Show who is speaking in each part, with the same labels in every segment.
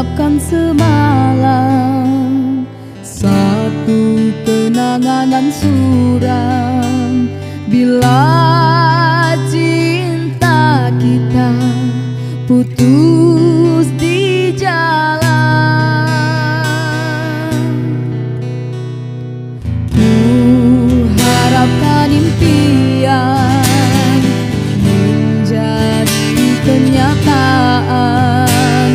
Speaker 1: anggapkan semalam satu kenangan dan suram. Bila cinta kita putus di jalan, ku harapkan impian menjadi kenyataan,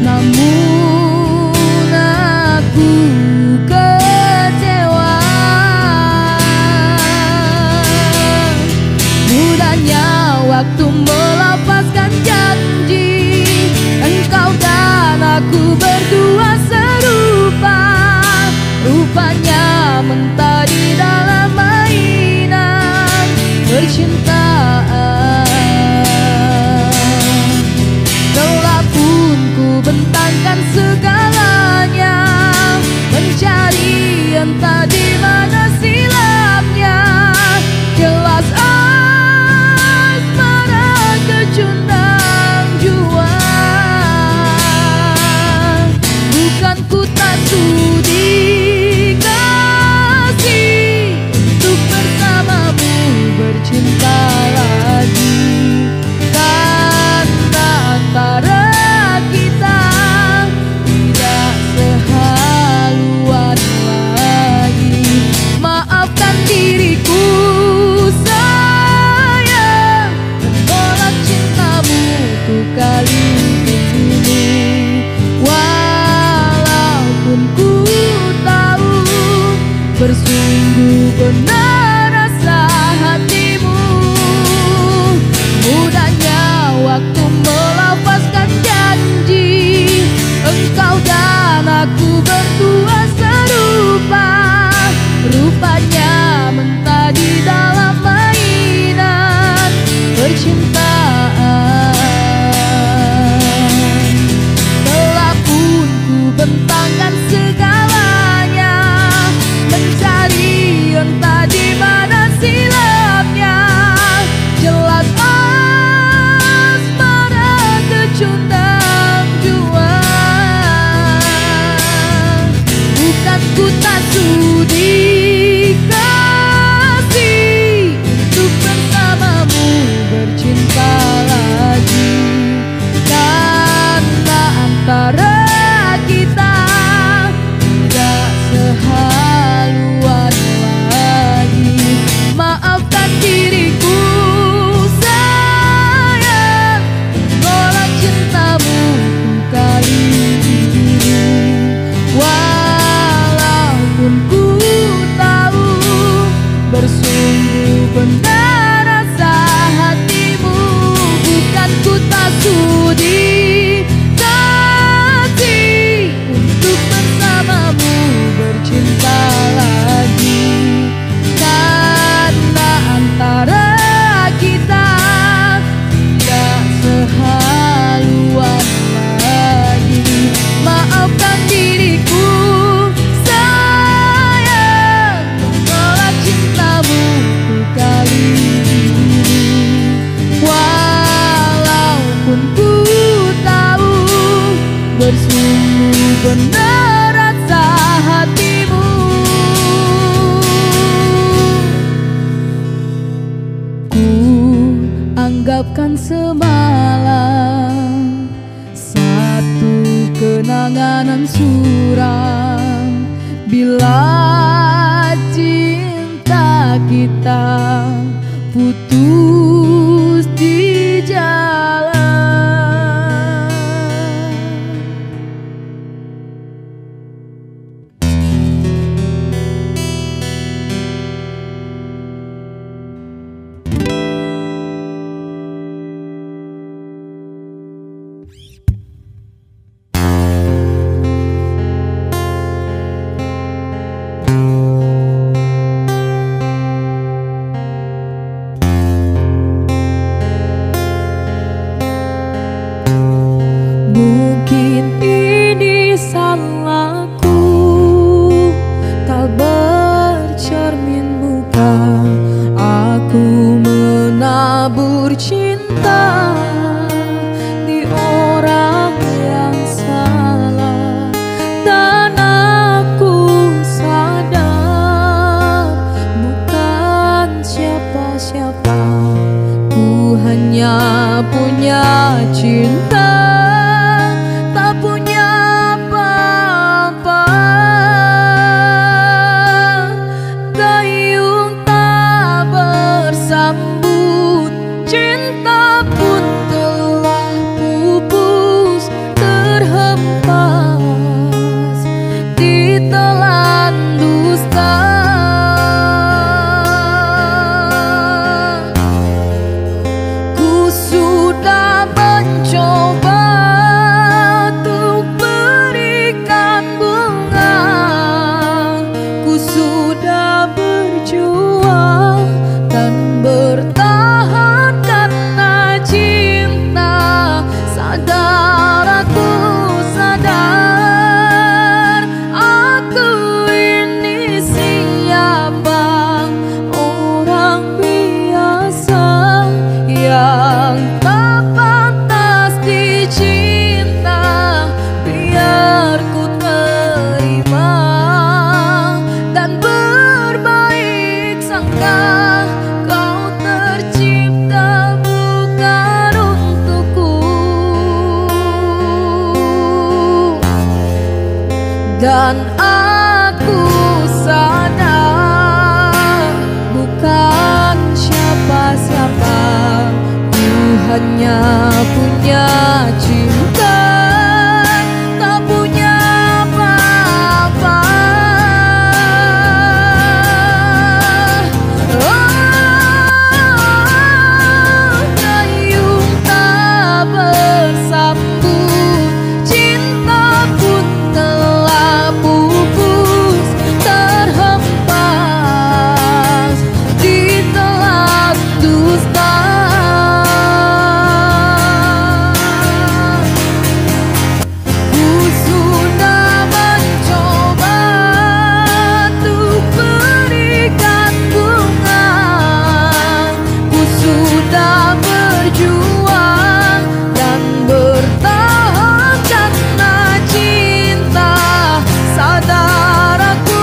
Speaker 1: namun aku kecewa. Mudahnya waktu melepaskan janji, engkau dan aku berdua serupa. Rupanya mentah di dalam mainan percintaan. Telah pun ku bentangkan segalanya, mencari entah di mana silapnya. Jelas asmara kecundang jua, bukan ku tak sudi kasih untuk bersamamu bercinta lagi. Karena antara kita tidak sehaluan lagi. Maafkan diriku sayang, menolak cintamu untuk kali ini. Walaupun ku tahu bersungguh benar rasa hatimu. Mudahnya waktu melepaskan janji, engkau dan aku berdua serupa. Rupanya mentah di dalam mainan percintaan. Telah pun ku bentangkan segalanya, mencari entah di mana silapnya. Jelas asmara kecundang jua, bukan ku tak sudi kasih untuk bersamamu bercinta lagi. Karena antara kita tidak sehaluan lagi. Maafkan diriku sayang, menolak cintamu untuk kali ini. Walaupun ku tahu bersungguh benar rasa hatimu, bukan ku tak sudi kasih untuk bersamamu bercinta lagi. Karena antara kita tidak sehaluan lagi. Maafkan diriku sayang, menolak cintamu untuk kali ini. Walaupun ku tahu bersungguh benar rasa hatimu. Ku anggapkan semalam satu kenangan dan suram. Bila cinta kita putus di jalan. dan aku sadar bukan siapa-siapa, ku hanya punya cinta, tak punya apa-apa. Gayung tak bersambut, cinta pun telah pupus, terhempas di telan dusta. Ku sudah mencoba untuk berikan bunga, ku sudah berjuang dan bertahan karena cinta. Sadar aku,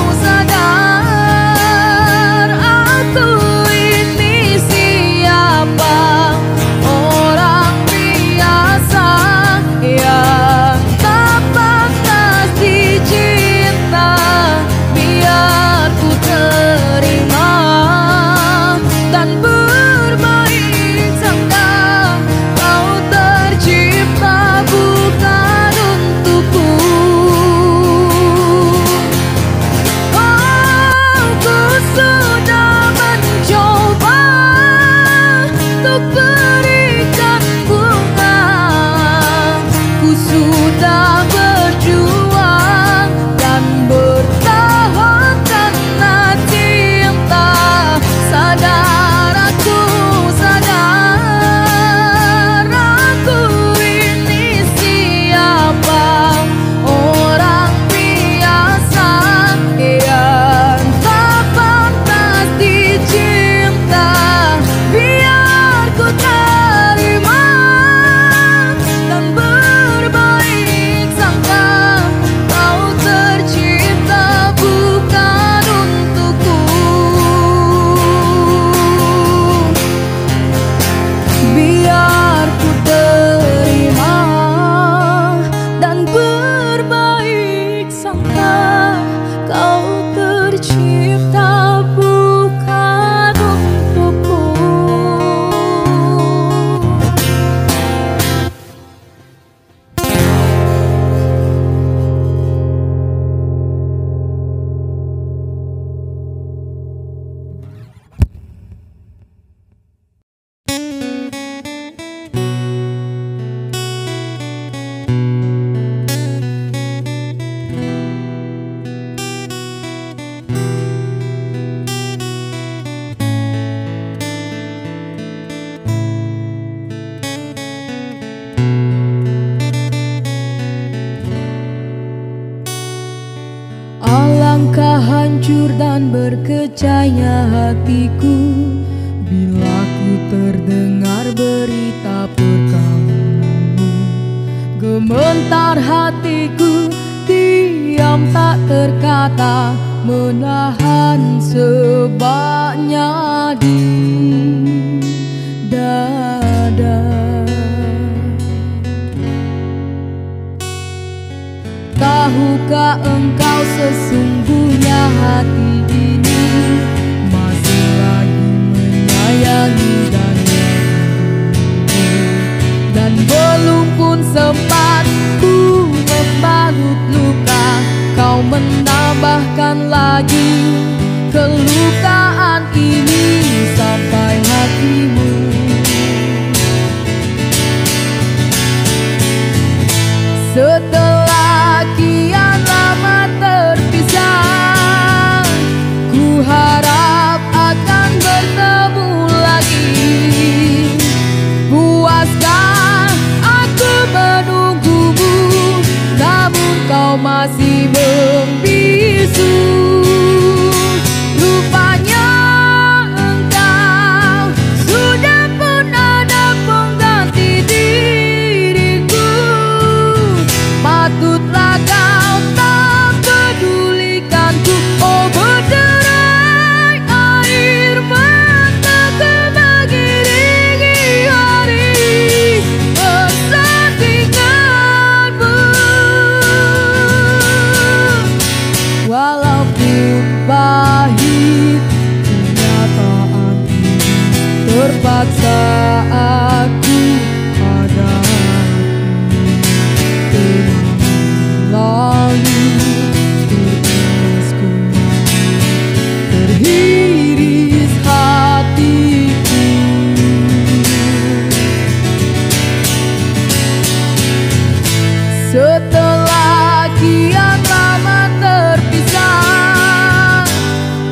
Speaker 1: sadar aku ini siapa, orang biasa yang tak pantas dicinta. Biar ku terima dan berbaik sangka, kau tercipta bukan untukku. Ku sudah mencoba untuk berikan bunga, ku sudah berjuang dan bertahan karena cinta. Sadar aku, sadar aku ini siapa, orang biasa yang tak pantas dicinta. Biar ku terima dan berbaik sangka, kau tercipta bukan untukku. Biar ku terima dan berbaik sangka, kau tercipta bukan untukku. Alangkah hancur dan berkecahnya hatiku bila ku terdengar berita perkawinanmu. Gementar hatiku, diam tak terkata, menahan sebabnya di dada. Tahukah engkau sesungguhnya hati ini masih lagi menyayangi dan merindumu, dan belum pun sempat ku membalut luka, kau menambahkan lagi kelukaan ini sampai hatimu. Setelah kian lama terpisah, ku harap akan bertemu lagi. Puaskah aku menunggumu, namun kau masih membisu. Rupanya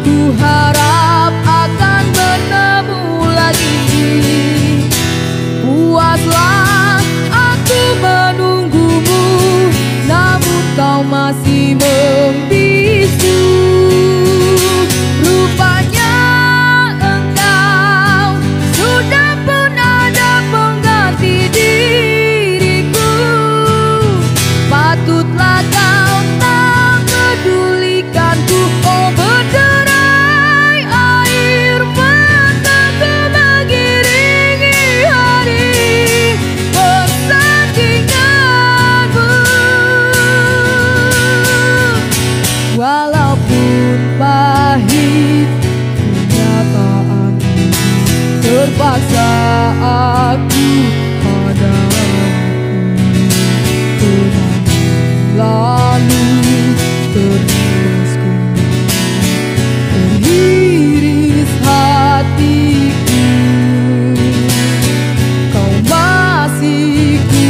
Speaker 1: Ku harap akan bertemu lagi. Puaslah, aku menunggumu, namun kau masih membisu. Rupanya engkau sudah pun ada pengganti diriku. Patutlah kau tak pedulikanku. Oh, berderai air mataku mengiringi hari persandinganmu. Walaupun pahit kenyataan, terpaksa aku hadapi. Kenangan lalu terusku, teriris hatiku. Kau masih ku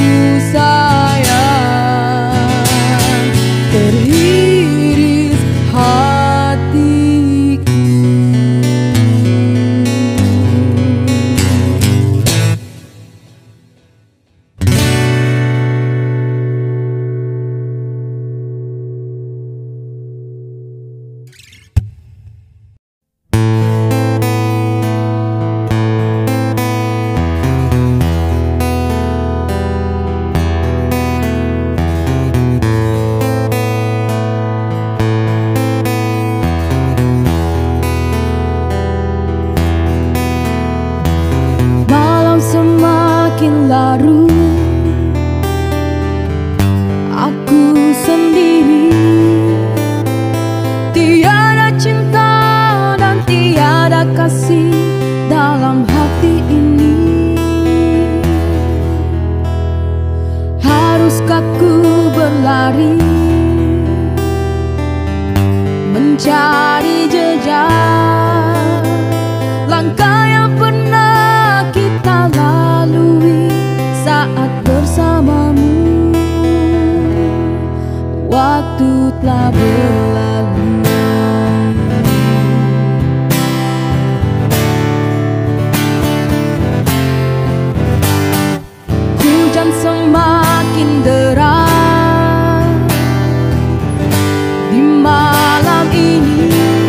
Speaker 1: sayang, teriris hatiku. Malam semakin larut, aku sendiri. Tiada cinta dan tiada kasih dalam hati ini. Haruskah ku berlari mencari jejak langkah yang pernah kita lalui saat bersamamu? Waktu telah berlalu. Hujan semakin deras di malam ini.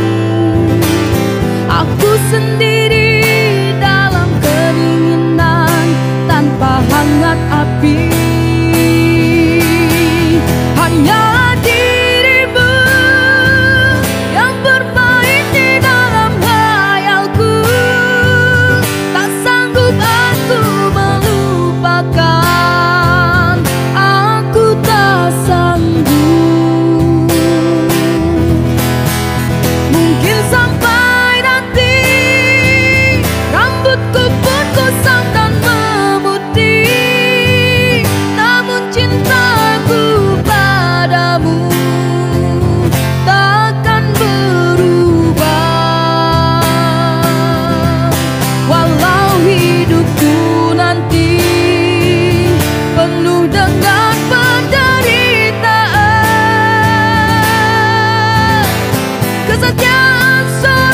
Speaker 1: Aku sendiri dalam kedinginan tanpa hangat api. Hanya dirimu yang bermain di dalam khayalku. Tak sanggup aku melupakan, aku tak sanggup. Mungkin sampai nanti rambutku pun kusam dan memutih, namun cintaku padamu takkan berubah. Walau hidupku nanti penuh dengan penderitaan, kesetiaan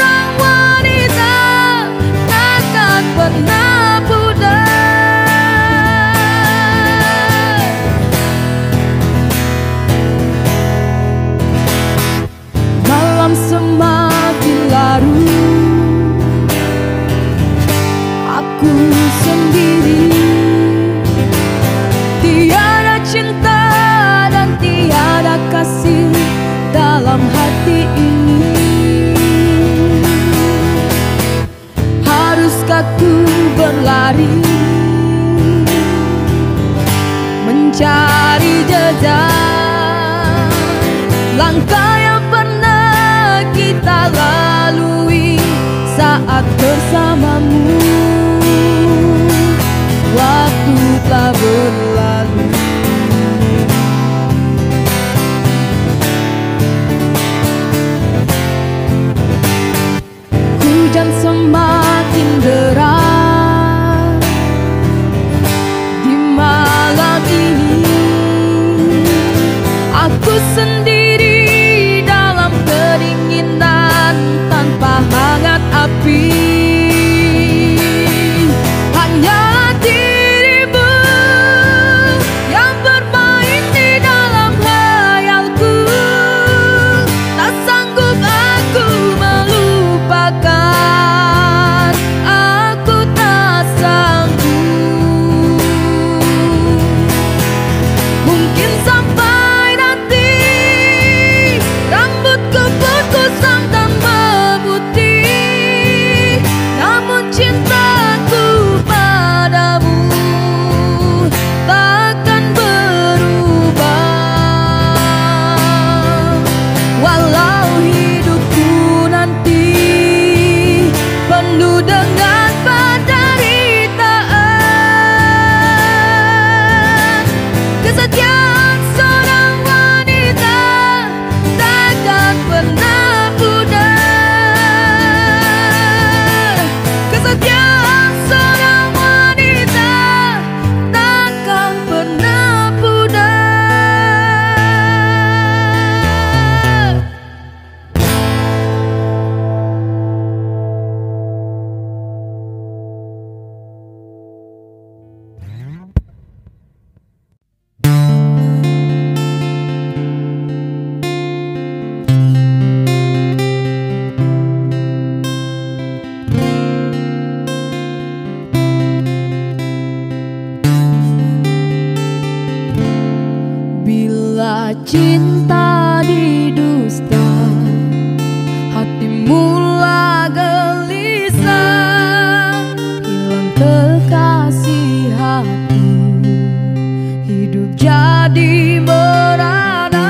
Speaker 1: cinta didusta, hati mula gelisah, hilang kekasih hati, hidup jadi merana,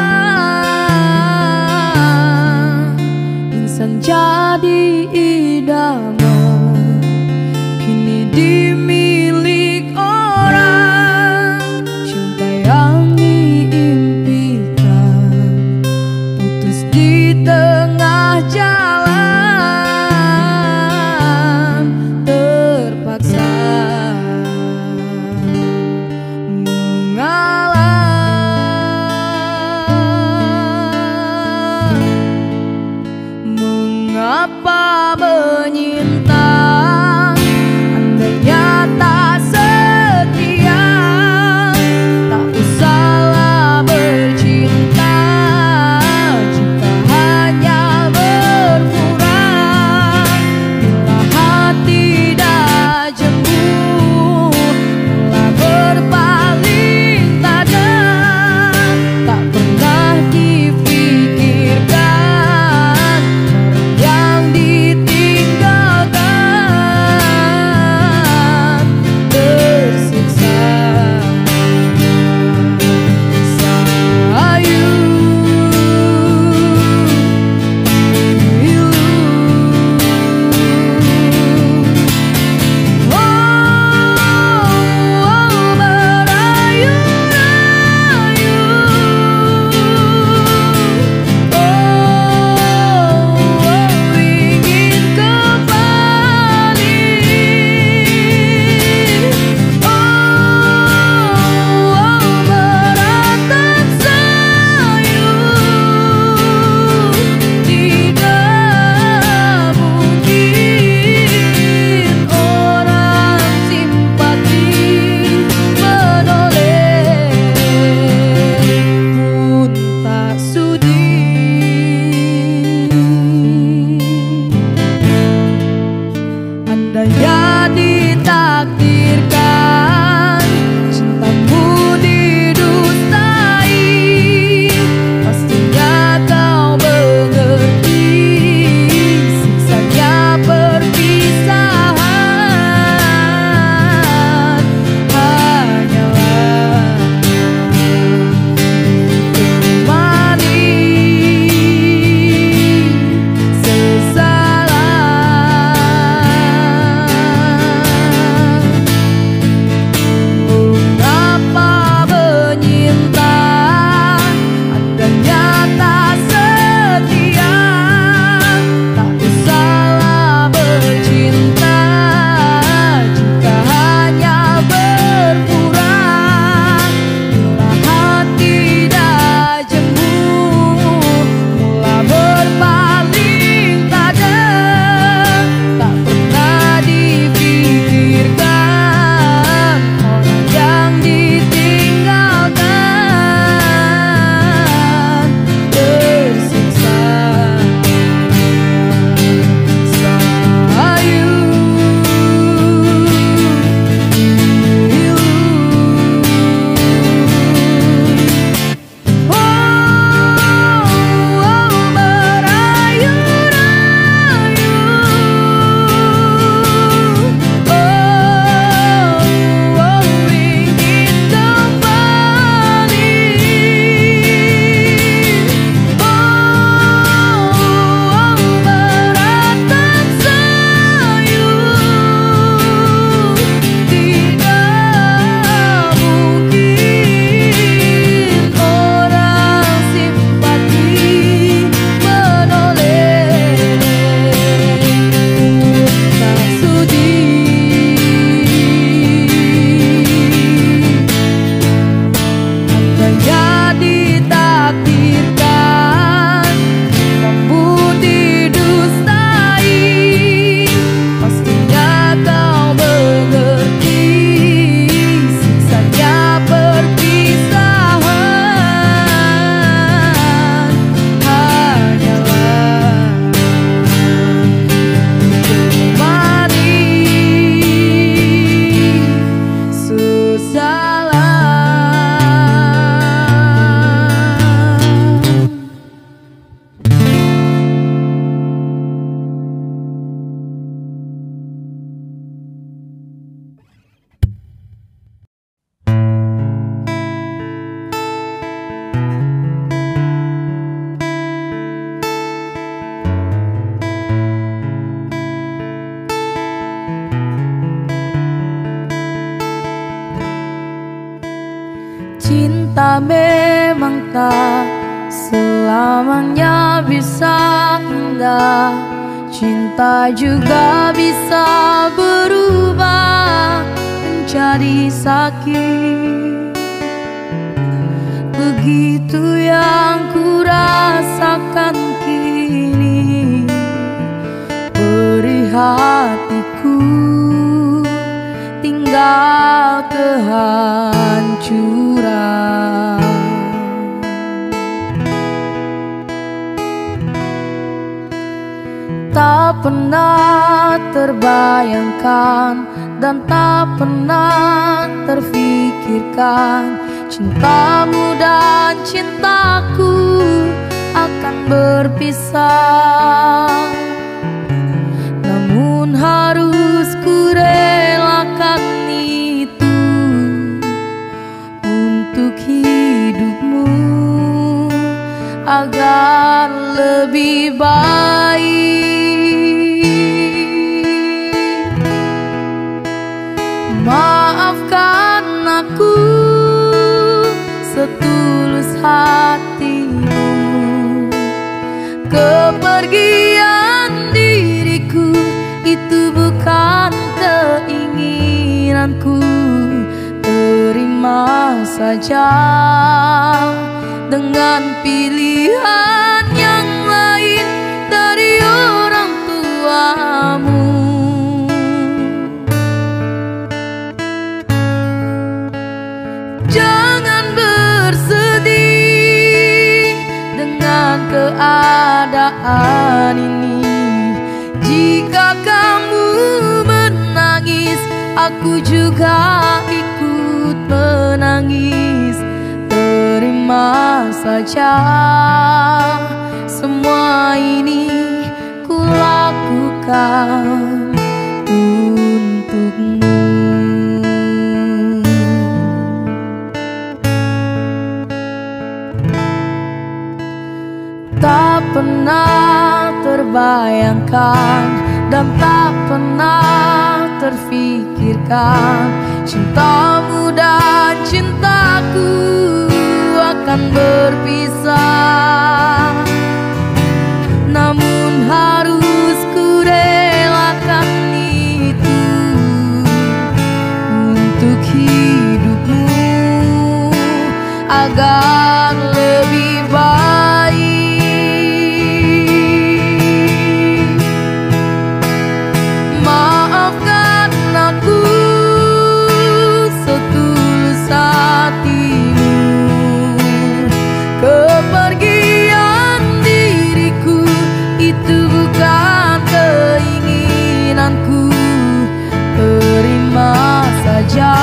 Speaker 1: insan jadi idaman, kini dimilik orang. Cinta yang diimpikan putus di tengah jalan, terpaksa mengalah. Mengapa menyinta, andainya tak setia, tak usahlah bercinta, jika hanya berpura. Bila hati dah jemu, telah berpaling tajam, tak pernah difikirkan yang ditinggalkan. cinta memang tak selamanya bisa indah. Cinta juga bisa berubah menjadi sakit. Begitu yang ku rasakan kini. Beri hatiku tinggal kehancuran. Tak pernah terbayangkan dan tak pernah terfikirkan cintamu dan cintaku akan berpisah. Namun harus ku relakan itu untuk hidupmu agar lebih baik. Maafkan aku setulus hatimu. Kepergian diriku itu bukan keinginanku. Terima saja dengan pilihan yang lain dari orang tuamu. Jangan bersedih dengan keadaan ini. Jika kamu menangis, aku juga ikut menangis. Terima saja semua ini ku lakukan untukmu. Tak pernah terbayangkan dan tak pernah terfikirkan cintamu dan cintaku akan berpisah. Namun harus ku relakan itu untuk hidupmu agar lebih baik. Maafkan aku setulus hatimu. Kepergian diriku itu bukan keinginanku. Terima saja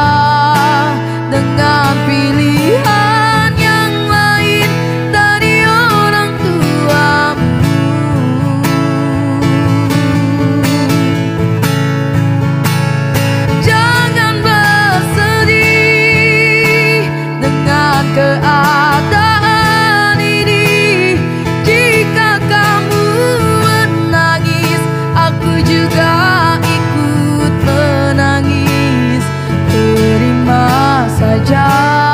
Speaker 1: dengan pilihan yang lain dari orang tuamu. Jangan bersedih dengan keadaan ini. Jika kamu menangis, aku juga ikut menangis. Terima saja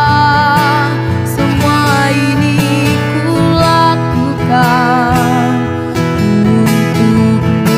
Speaker 1: semua ini ku lakukan untukmu.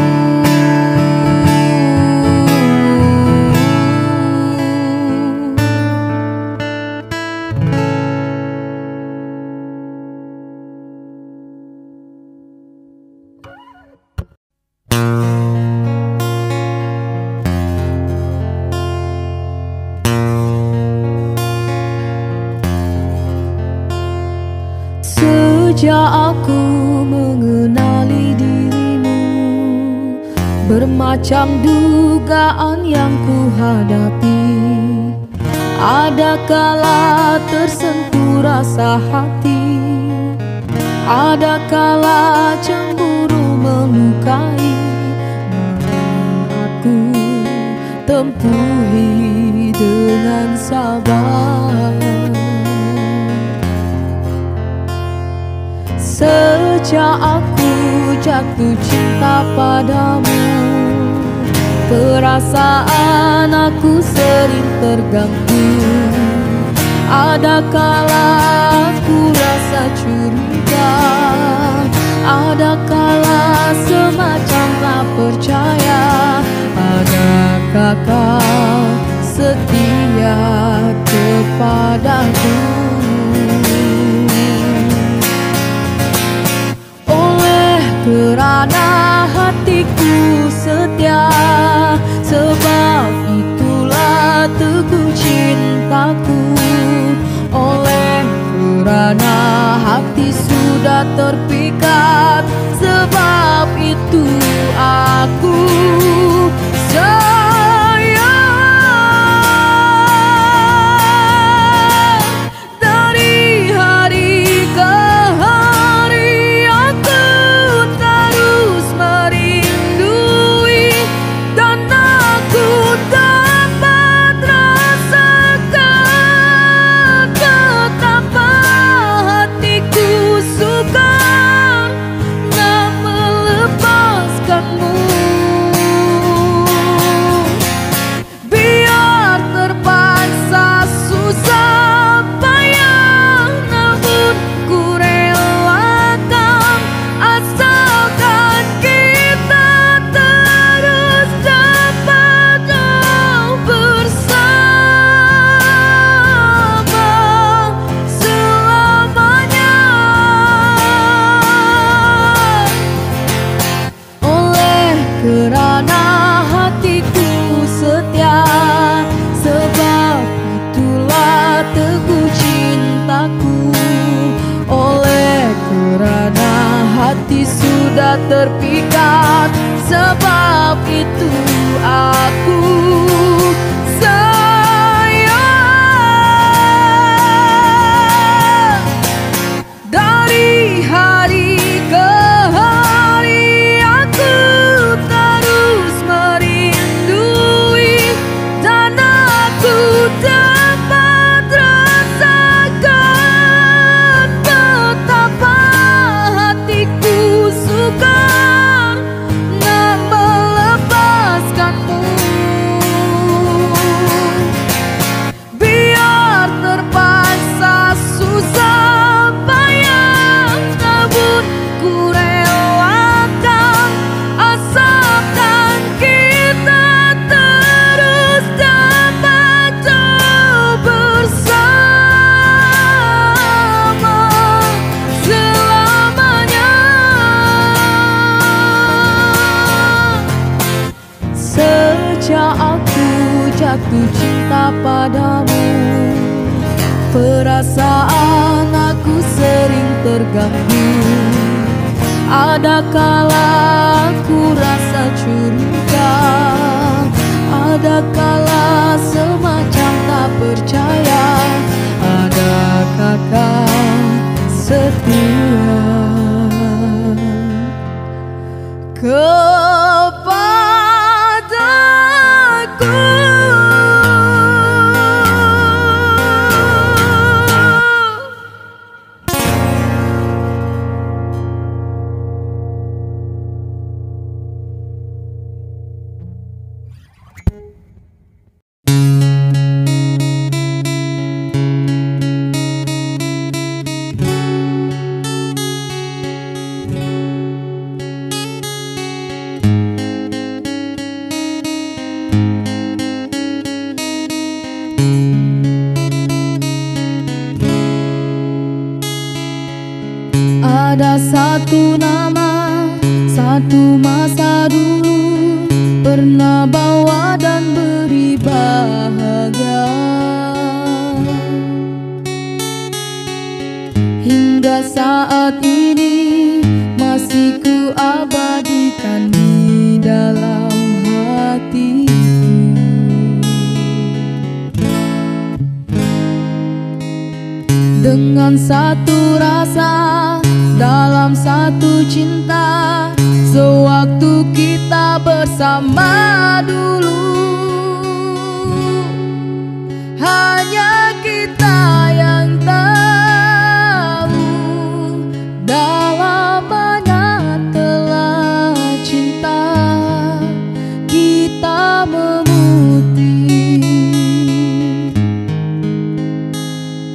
Speaker 1: Sejak aku mengenali dirimu, bermacam dugaan yang ku hadapi. Ada kala tersentuh rasa hati, ada kala cemburu melukai. Namun aku tempuhi dengan sabar. Sejak aku jatuh cinta padamu, perasaan aku sering terganggu. Ada kala ku rasa curiga, ada kala semacam tak percaya. Adakah kau setia kepadaku? Oleh kerana hatiku setia, sebab itulah teguh cintaku. Oleh kerana hati sudah terpikat, sebab itu aku sudah terpikat, sebab itu aku sayang. Dari hari ke hari aku terus merindui, dan aku dapat rasakan betapa hatiku suka nak melepaskanmu. Biar terpaksa susah payah, namun ku relakan, asalkan kita terus dapat jauh bersama selamanya. Sejak aku jatuh cinta padamu, perasaan aku sering terganggu. Ada kala ku rasa curiga, ada kala semacam tak percaya. Adakah kau setia kepadaku? Ada satu nama, satu masa dulu, pernah bawa dan beri bahagia. Hingga saat ini masih ku abadikan di dalam hatiku. Dengan satu rasa, dalam satu cinta, sewaktu kita bersama dulu, hanya kita yang tahu dalam mana telah cinta kita memutih.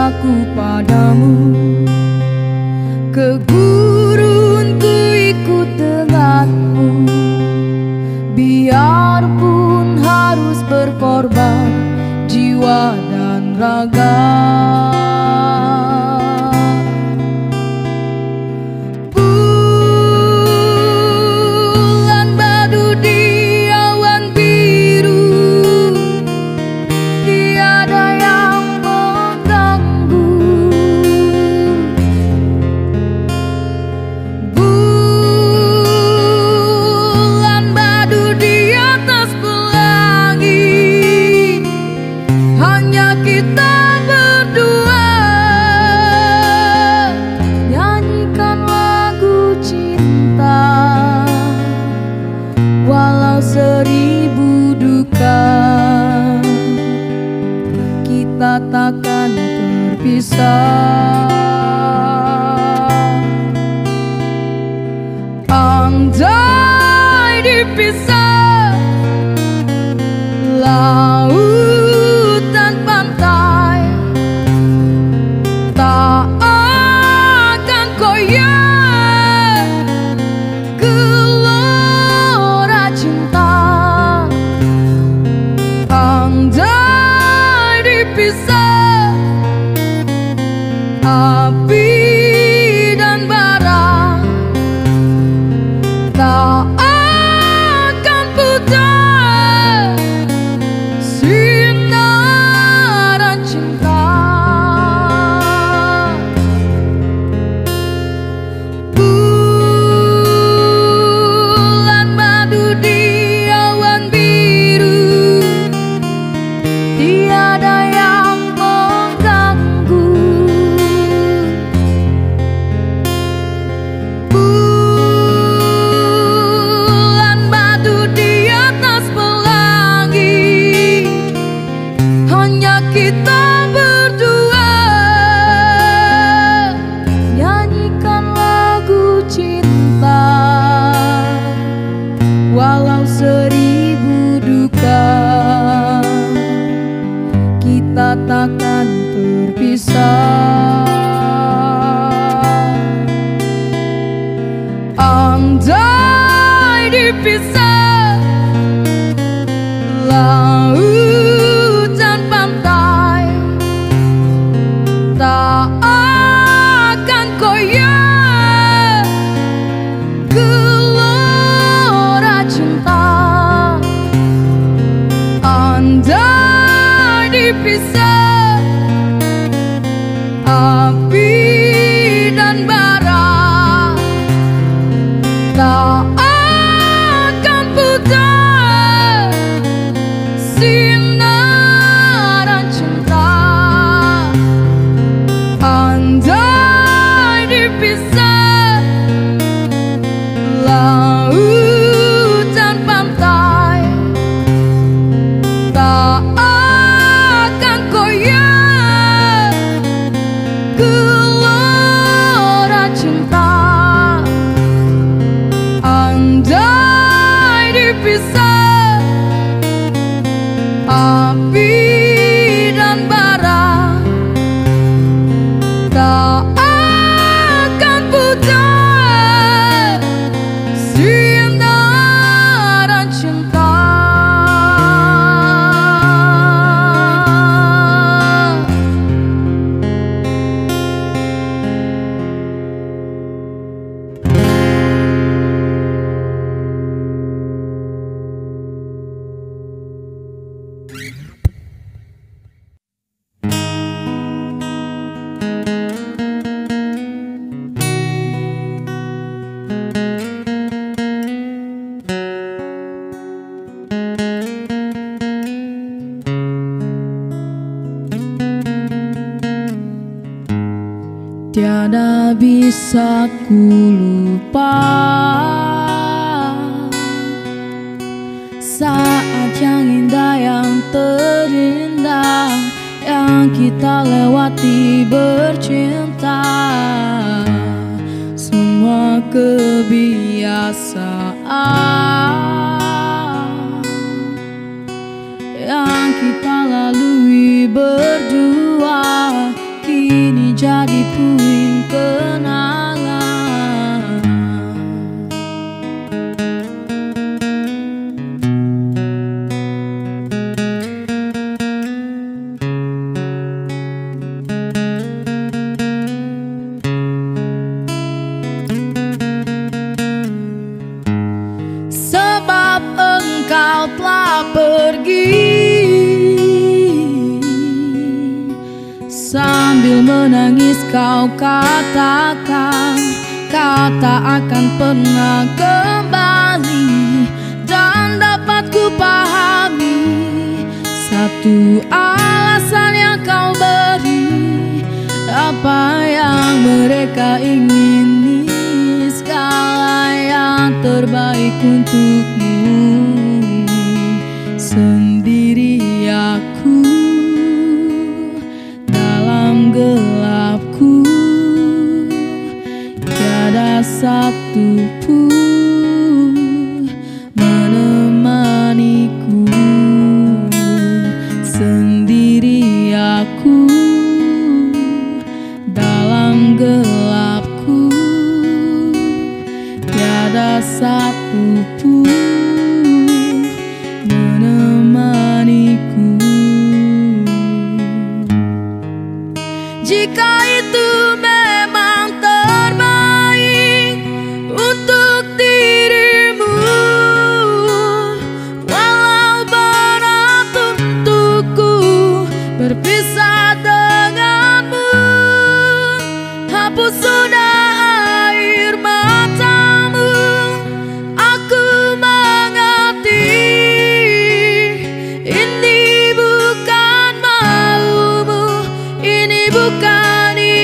Speaker 1: cintaku padamu. Ke gurun ku ikut denganmu, biarpun harus berkorban jiwa dan raga. Bulan madu di awan biru, tiada yang mengganggu. Bulan madu di atas pelangi, hanya kita berdua. Nyanyikan lagu cinta, walau seribu duka, kita takkan terpisah. Andai dipisah laut dan pantai, tak akan koyak gelora cinta. Andai dipisah api dan bara, tak akan pudar sinaran cinta. Bulan madu di awan biru, tiada yang mengganggu. Bulan madu di atas pelangi, hanya kita berdua. Nyanyikan lagu cinta, walau seribu duka, kita takkan terpisah. Andai dipisah laut dan pantai, tak akan koyak gelora cinta. Andai dipisah api dan bara, tak akan pudar sinaran cinta. Andai dipisah laut dan pantai, tak akan koyak gelora cinta. Andai dipisah api dan bara, tak akan pudar sinaran cinta. Tiada bisa ku lupa saat yang indah, yang terindah, yang kita lewati bercinta. Semua kebiasaan yang kita lalui berdua, puing kenangan. Sebab engkau telah pergi, sambil menangis kau katakan kau tak akan pernah kembali. Dan dapat ku pahami satu alasan yang kau beri, apa yang mereka ingini, segala yang terbaik untukmu. Sendiri aku dalam gelapku, tiada satu pun menemaniku. Sendiri aku dalam gelapku, tiada satu pun menemaniku. Jika itu memang terbaik untuk dirimu, walau berat untukku berpisah denganmu, hapus sudah air matamu. Aku mengerti ini bukan maumu, ini bukan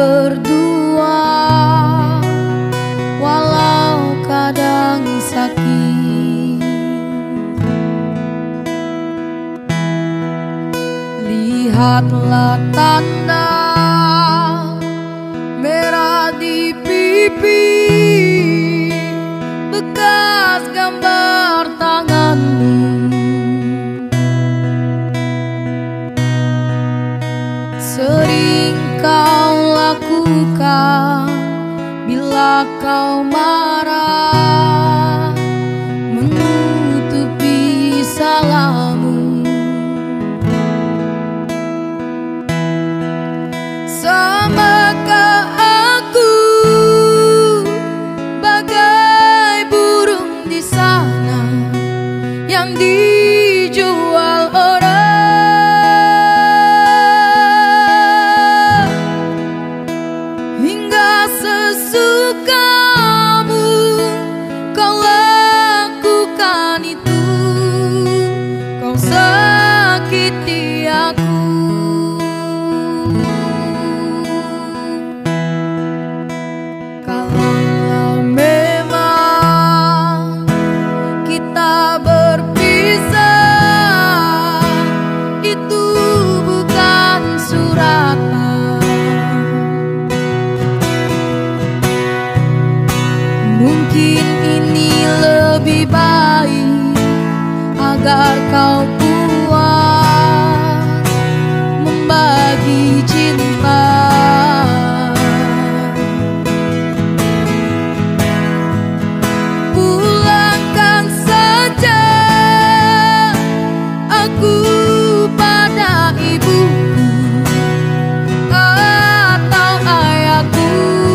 Speaker 1: berdua, walau kadang sakit. Lihatlah tanda merah di pipi, bekas gambar tanganmu. Sering kau lakukan bila kau marah, menutupi salahmu. Samakah aku bagai burung di sana yang dijual orang? Sesukamu kau lakukan itu, kau sakiti aku. Kalau memang kita berpisah, itu bukan suratan. Mungkin ini lebih baik agar kau puas membagi cinta. Pulangkan saja aku pada ibuku atau ayahku.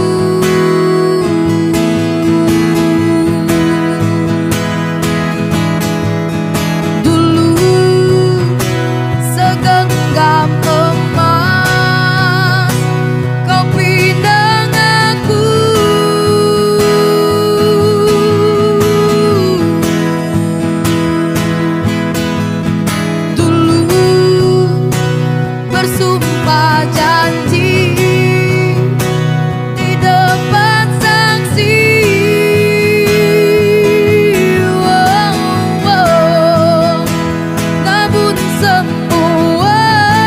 Speaker 1: Bersumpah janji di depan saksi, namun semua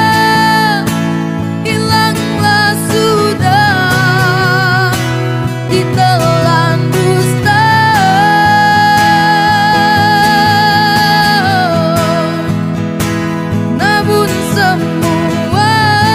Speaker 1: hilanglah sudah ditelan dusta. Namun semua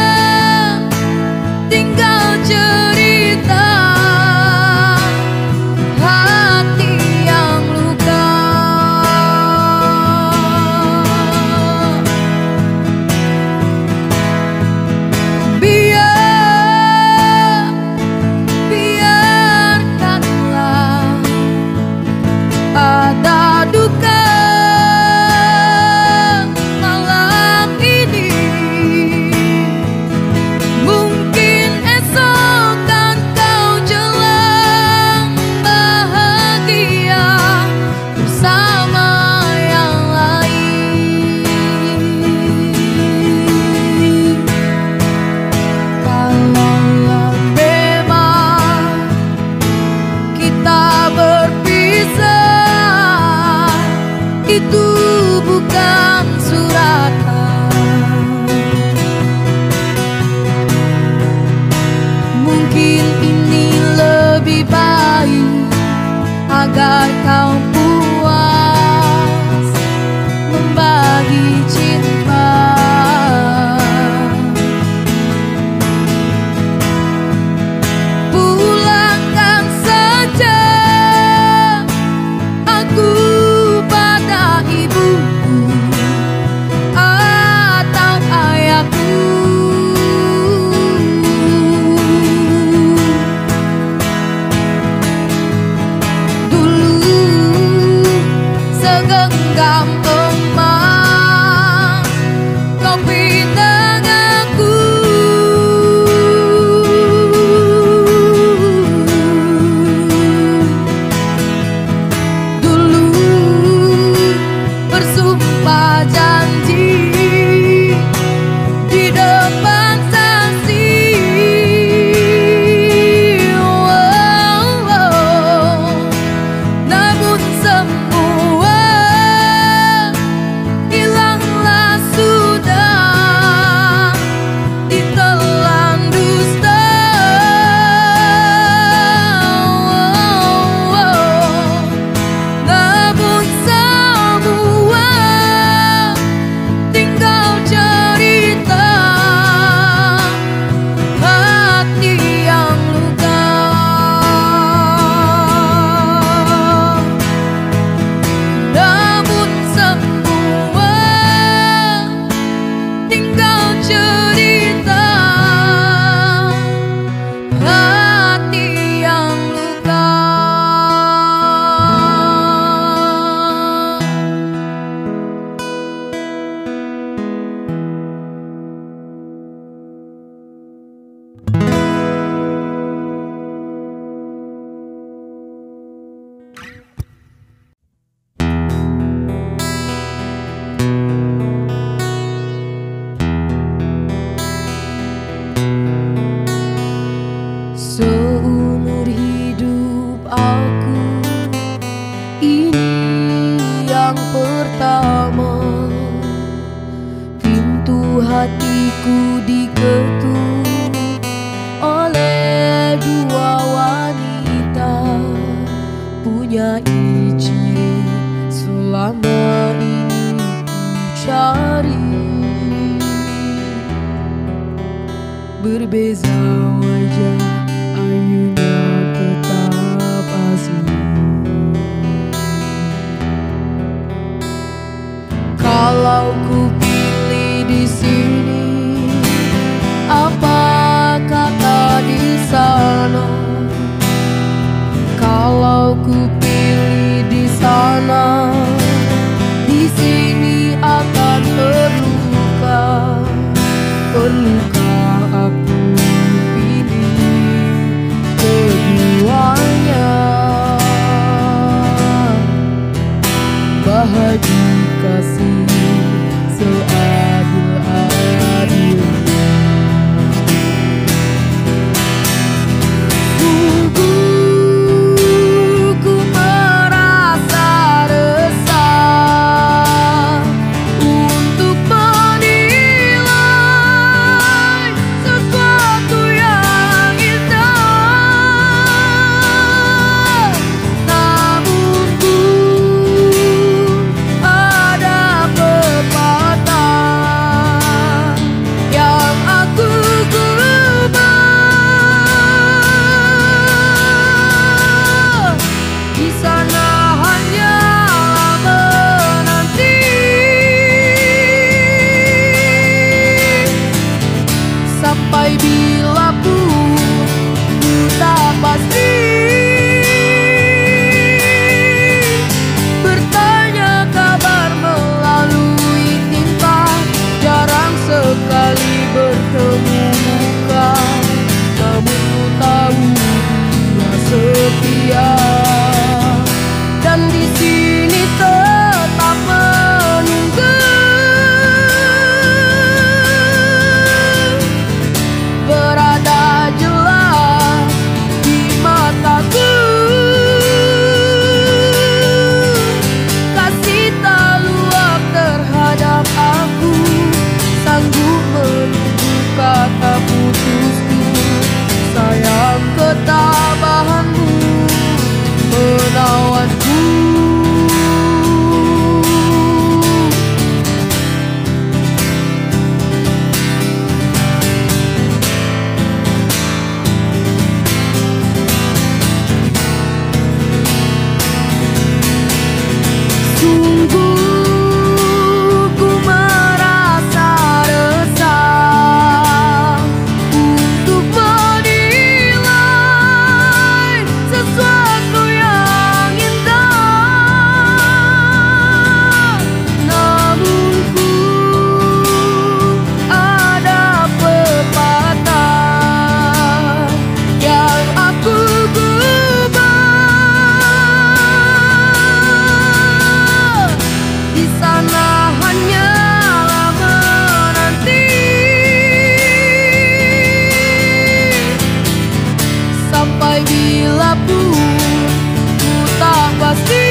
Speaker 1: Ku diketuk oleh dua wanita, punya ciri selama ini ku cari. Berbeza wajah, ayunya tetap asli. Kalau ku pilih di sini, apa kata di sana? Kalau ku pilih di sana, di sini akan terluka. Perlukah aku pilih keduanya? Bahagia kasih seadil-adilnya. Sungguh ku merasa resah untuk menilai sesuatu yang indah. Namun ku ada pepatah yang aku gubah. Di sana hanyalah menanti, sampai bila pun ku tak pasti. Bertanya kabar melalui tinta, jarang sekali bertemu muka. Namun ku tahu dia setia, dan di sini tetap menunggu. Berada jelas di mataku, kasih tak luap terhadap aku, sanggup menunggu kata putusku. Sayang ketabahanmu menawanku. Sungguh ku merasa resah untuk menilai sesuatu yang indah. Namun ku ada pepatah yang aku gubah. Di sana hanyalah menanti, sampai bila pun ku tak pasti.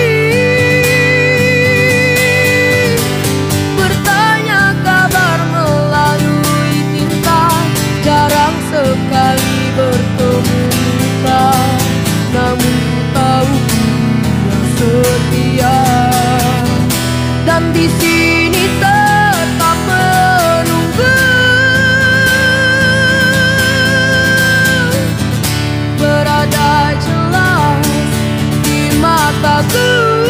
Speaker 1: Bertanya kabar melalui tinta, jarang sekali bertemu muka. Namun ku tahu dia setia, dan di sini tetap menunggu. Berada jelas di mataku,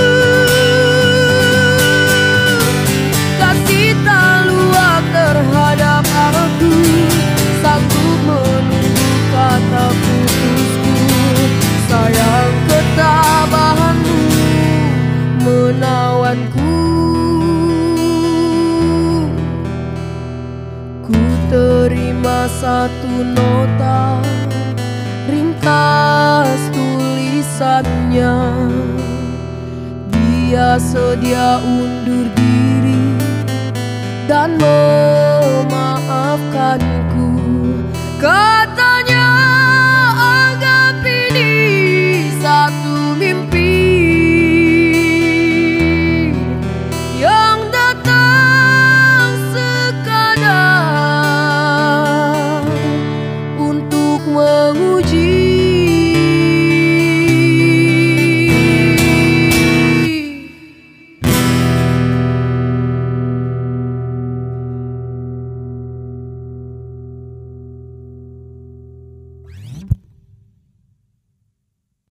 Speaker 1: kasih tak luap terhadap aku, sanggup menunggu kata putusku. Sayang ketabahanmu menawanku. Ku terima satu nota, ringkas tulisannya. Dia sedia undur diri dan memaafkanku. Katanya anggap ini satu mimpi yang datang sekadar. menguji